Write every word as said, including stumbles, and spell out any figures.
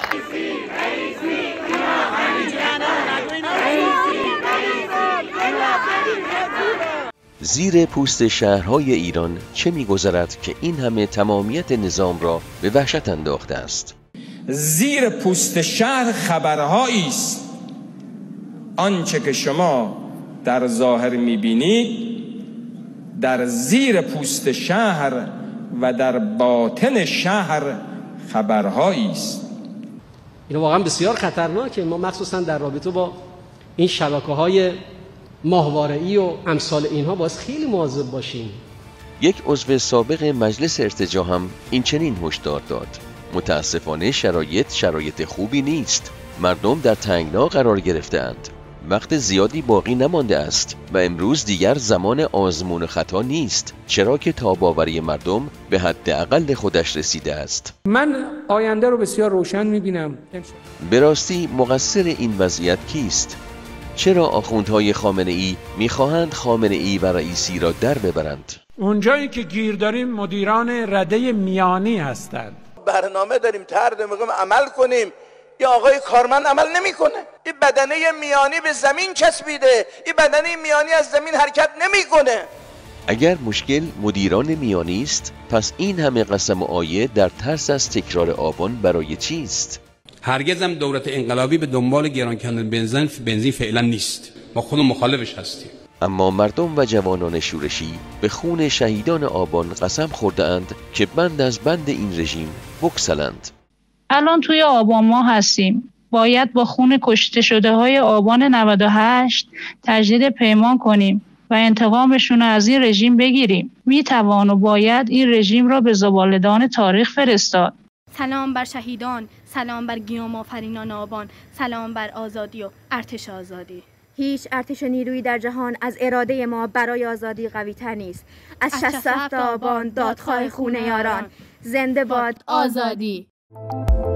زیر پوست شهرهای ایران چه می‌گذرد که این همه تمامیت نظام را به وحشت انداخته است؟ زیر پوست شهر خبرهایی است. آنچه که شما در ظاهر می‌بینید در زیر پوست شهر و در باطن شهر خبرهایی است. این واقعا بسیار خطرناکه. ما مخصوصا در رابطه با این شبکه‌های ماهواره‌ای و امثال اینها باید خیلی مواظب باشیم. یک عضو سابق مجلس ارتجاع هم این چنین هشدار داد: متاسفانه شرایط شرایط خوبی نیست. مردم در تنگنا قرار گرفته‌اند. وقت زیادی باقی نمانده است و امروز دیگر زمان آزمون خطا نیست، چرا که تاب‌آوری مردم به حداقل خودش رسیده است. من آینده رو بسیار روشن می‌بینم. به راستی مقصر این وضعیت کیست؟ چرا آخوندهای خامنه‌ای می‌خواهند خامنه‌ای و رئیسی را در ببرند؟ اونجایی که گیر داریم مدیران رده میانی هستند. برنامه داریم، طرح داریم، می‌خوایم عمل کنیم. یا آقای کارمند عمل نمی‌کنه. این بدنه میانی به زمین چسبیده. این بدنه میانی از زمین حرکت نمی‌کنه. اگر مشکل مدیران میانی است، پس این همه قسم و آیه در ترس از تکرار آبان برای چیست؟ هرگز هم دولت انقلابی به دنبال گران کردن بنزین بنزین فعلا نیست. ما خودمون مخالفش هستیم. اما مردم و جوانان شورشی به خون شهیدان آبان قسم خورده‌اند که بند از بند این رژیم بگسلند. الان توی آبان ما هستیم. باید با خون کشته شده های آبان نود و هشت تجدید پیمان کنیم و انتقامشون رو از این رژیم بگیریم. میتوان و باید این رژیم را به زباله‌دان تاریخ فرستاد. سلام بر شهیدان، سلام بر گیام آفرینان آبان، سلام بر آزادی و ارتش آزادی. هیچ ارتش و نیرویی در جهان از اراده ما برای آزادی قوی تر نیست. از شصت و هفت آبان دادخواه خون یاران، زنده باد آزادی.